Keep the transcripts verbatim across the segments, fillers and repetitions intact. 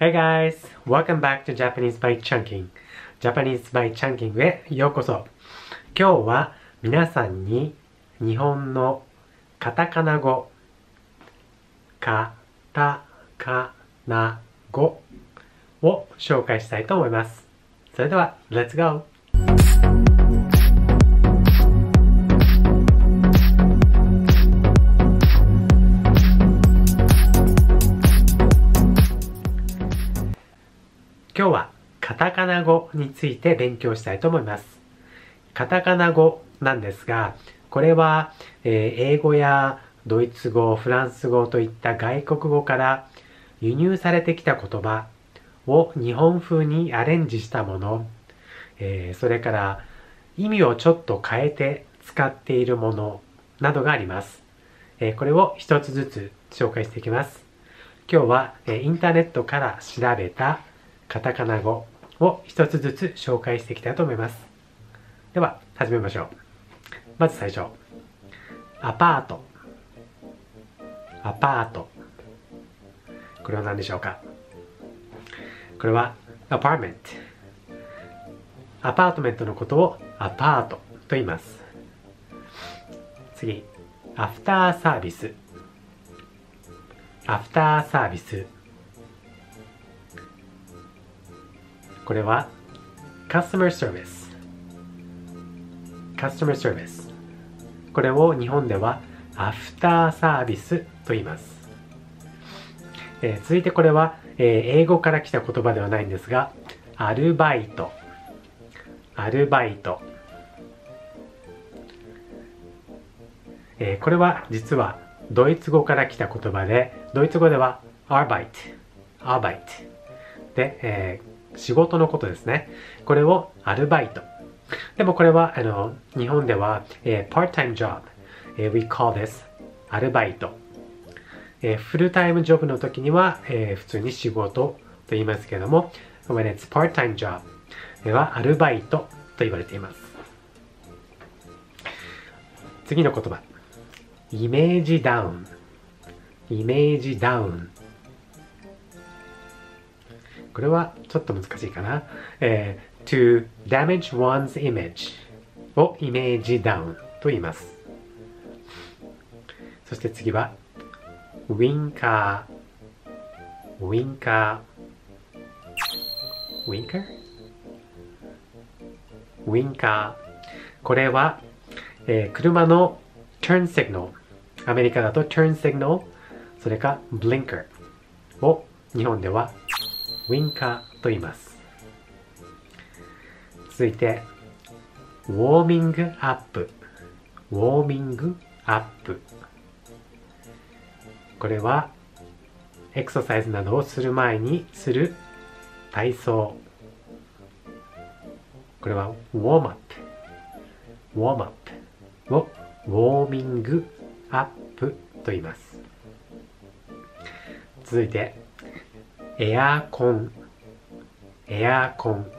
Hey guys! Welcome back to Japanese by Chunking. Japanese by Chunking へようこそ。今日は皆さんに日本のカタカナ語、カタカナ語を紹介したいと思います。それでは、Let's go! 今日はカタカナ語について勉強したいと思います。カタカナ語なんですが、これは、えー、英語やドイツ語、フランス語といった外国語から輸入されてきた言葉を日本風にアレンジしたもの、えー、それから意味をちょっと変えて使っているものなどがあります。えー、これを一つずつ紹介していきます。今日は、えー、インターネットから調べたカタカナ語を一つずつ紹介していきたいと思います。では、始めましょう。まず最初。アパート。アパート。これは何でしょうか？これは、アパートメント。アパートメントのことをアパートと言います。次。アフターサービス。アフターサービス。これは Customer Service Customer Service これを日本ではアフターサービスと言います、えー、続いてこれは、えー、英語から来た言葉ではないんですがアルバイトアルバイト、えー、これは実はドイツ語から来た言葉でドイツ語では Arbeit Arbeit で、えー仕事のことですね。これをアルバイト。でもこれはあの日本では、えー、part-time job、えー。We call this アルバイト。えー、フルタイムジョブの時には、えー、普通に仕事と言いますけれども、when it's part-time job ではアルバイトと言われています。次の言葉。イメージダウン。イメージダウン。これはちょっと難しいかな。えー、to damage one's image をイメージダウンと言います。そして次は、ウィンカー、ウィンカー、ウィンカーウィンカー。これは、えー、車の turn signal。アメリカだと turn signal、それか blinker を日本ではウィンカーと言います。続いて、ウォーミングアップ。ウォーミングアップ。これは、エクササイズなどをする前にする体操。これは、ウォームアップ。ウォームアップをウォーミングアップと言います。続いて、エアコン、エアコン。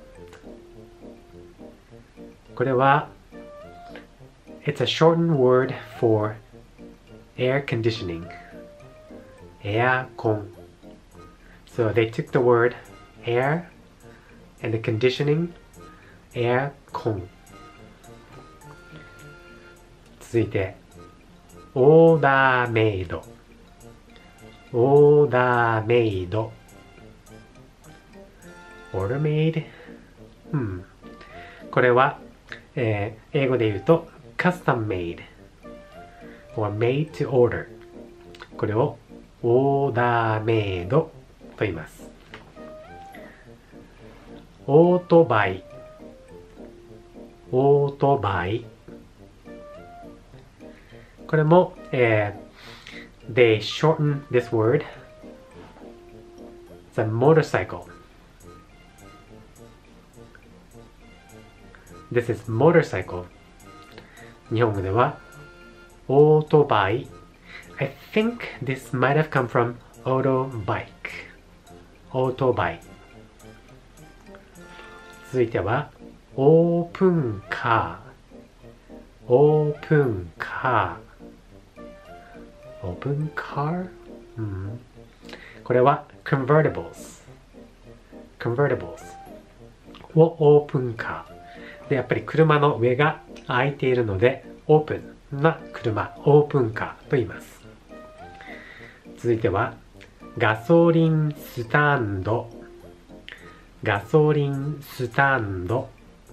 これは、It's a shortened word for air conditioning. エアコン。So they took the word air and the conditioning, エアコン。続いて、オーダーメイド。オーダーメイド。order made、うん、これは、えー、英語で言うと custom made or made to order。これをオーダーメイドと言います。オートバイ、オートバイ。これも、えー、they shorten this word. It's a motorcycle.This is motorcycle. 日本語ではオートバイ。I think this might have come from auto bike. オートバイ。続いてはオープンカー。オープンカー。オープンカー、うん、これは convertibles。 convertibles をオープンカーで、やっぱり車の上が開いているのでオープンな車、オープンカーと言います。続いてはガソリンスタンド、ガソリンスタンド。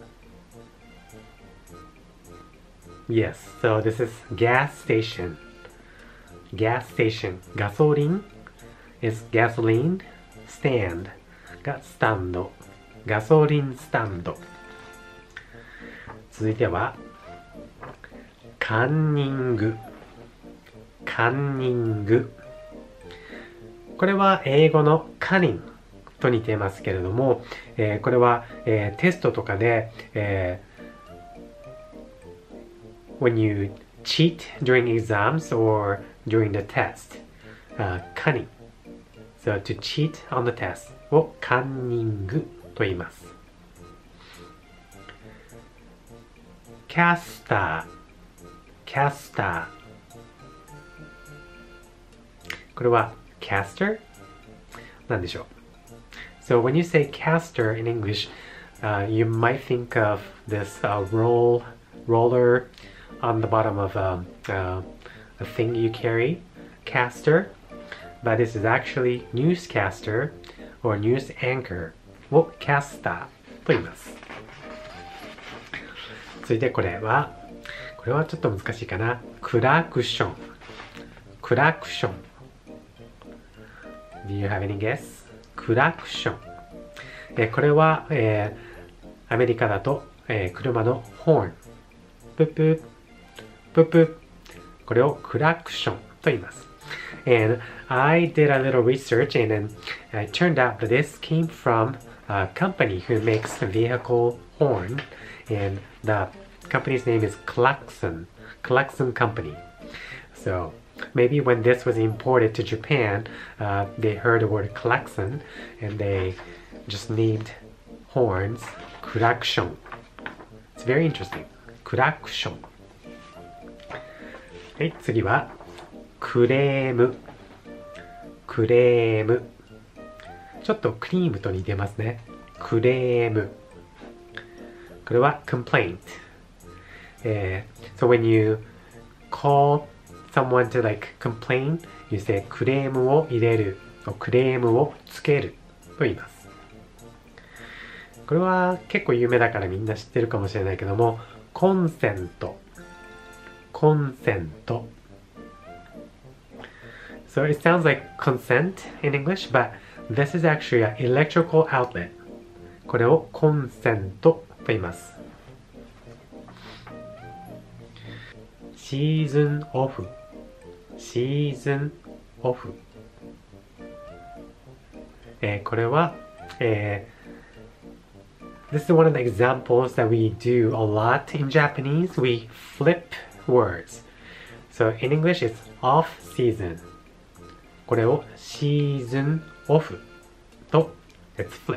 Yes, so this is gas station. Gas station. ガソリン is gasoline. Stand がスタンド。ガソリンスタンド。続いてはカンニング。カンニング。これは英語のカニンと似ていますけれども、えー、これは、えー、テストとかで、えー、when you cheat during exams or during the test、uh, カニン so to cheat on the test をカンニングと言います。キャスター、キャスター。これはcaster なんでしょう。So when you say caster in English, uh, you might think of this uh, roll roller on the bottom of um, uh, a thing you carry, caster, but this is actually newscaster or news anchor を caster と言います。続いてこれは、これはちょっと難しいかな。クラクション、クラクション。Do you have any guess? クラクション。えこれは、えー、アメリカだと、えー、車のホーン。プッププップ。これをクラクションと言います。And I did a little research and then it turned out that this came from a company who makes a vehicle horn and the company's name is Klaxon. Klaxon Company. So maybe when this was imported to Japan, uh, they heard the word klaxon and they just named horns klaxon. It's very interesting. Klaxon. はい、次はクレーム。クレーム。ちょっとクリームと似てますね。クレーム。これは complaint. えー、so when you call someone to like complain, you say クレームを入れる、クレームをつけると言います。これは結構有名だからみんな知ってるかもしれないけども、コンセント、コンセント。So it sounds like consent in English, but this is actually an electrical outlet. これをコンセントと言います。シーズンオフ。シーズンオフ、えー、これは、えー、This is one of the examples that we do a lot in Japanese. We flip words. So in English it's off season. これをシーズンオフと It's flipped.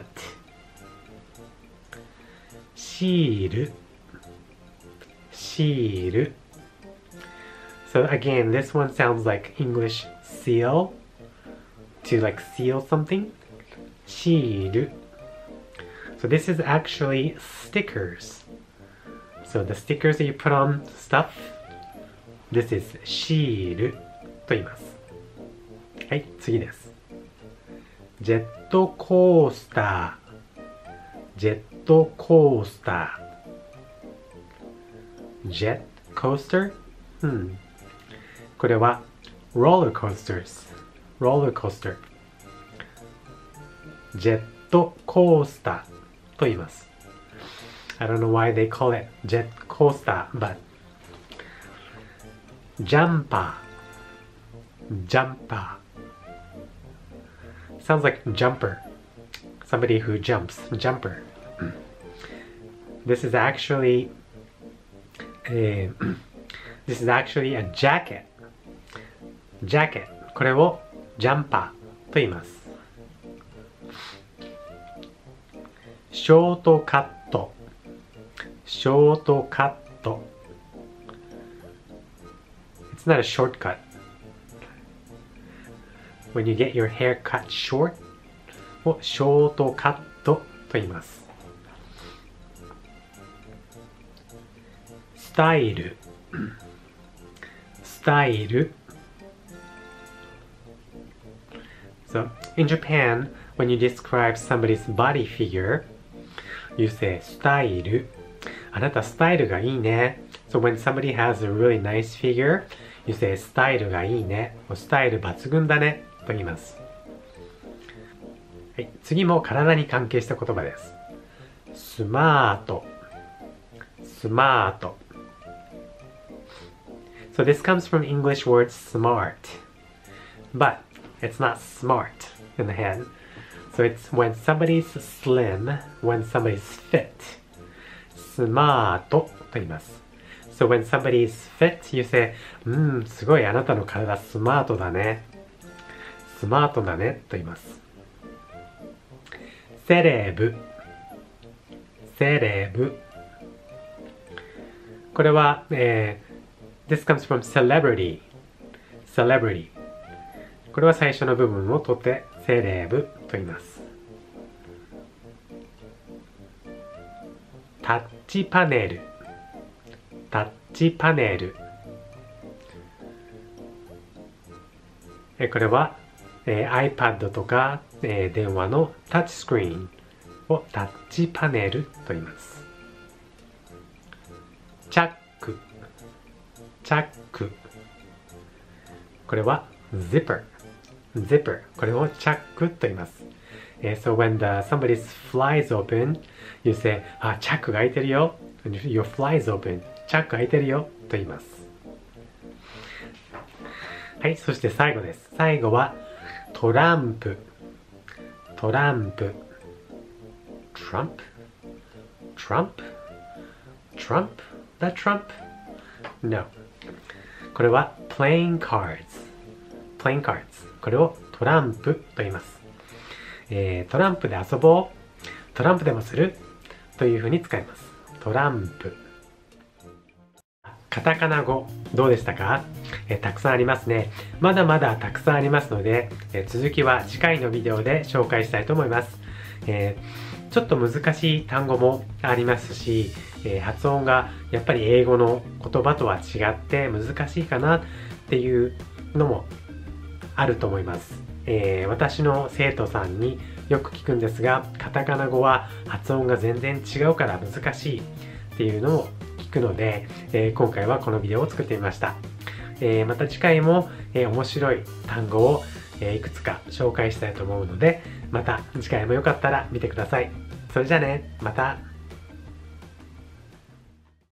シール、シール。So again, this one sounds like English seal, to like seal something. シール。So this is actually stickers. So the stickers that you put on stuff, this is シールと言います。はい、次です。ジェットコースター。ジェットコースター。ジェットコースター？うん。これは roller coasters。roller coaster。ジェットコースターと言います。I don't know why they call it jet coaster, but ジャンパー。ジャンパー。Sounds like jumper. Somebody who jumps. Jumper. This is actually a, this is actually a jacket. Jacket. これをジャンパーと言います。ショートカット。ショートカット。It's not a shortcut. When you get your hair cut short, をショートカットと言います。スタイル、スタイル。So, in Japan, when you describe somebody's body figure, you say スタイル。あなたスタイルがいいね。So when somebody has a really nice figure, you say スタイルがいいね。スタイル抜群だね。と言います。はい、次も体に関係した言葉です。スマート、スマート。So this comes from English word smart, but it's not smart in the head. So it's when somebody's slim, when somebody's fit. スマートと言います。So when somebody's fit, you say, うん、すごいあなたの体スマートだね。スマートだねと言います。セレブ、セレブ。これは、えーThis comes from celebrity. Celebrity. これは最初の部分を取ってセレブと言います。タッチパネル。タッチパネル。えこれは、えー、iPad とか、えー、電話のタッチスクリーンをタッチパネルと言います。チャック。チャック。これは zipper。zipper。これをチャックと言います。Uh, so when the, somebody's fly is open, you say, あ、チャックが開いてるよ。Your fly is open. チャック開いてるよ。と言います。はい、そして最後です。最後はトランプ。トランプ。Trump? Trump? Trump? That Trump? No. これは playing cards。playing cards。これをトランプと言います。えー、トランプで遊ぼう。トランプでもするというふうに使います。トランプ。カタカナ語どうでしたか？えー、たくさんありますね。まだまだたくさんありますので、えー、続きは次回のビデオで紹介したいと思います。えー、ちょっと難しい単語もありますし、えー、発音がやっぱり英語の言葉とは違って難しいかなっていうのもあると思います。えー、私の生徒さんによく聞くんですが、カタカナ語は発音が全然違うから難しいっていうのを聞くので、えー、今回はこのビデオを作ってみました。えー、また次回も、えー、面白い単語を、えー、いくつか紹介したいと思うので、また次回もよかったら見てください。それじゃあね、また。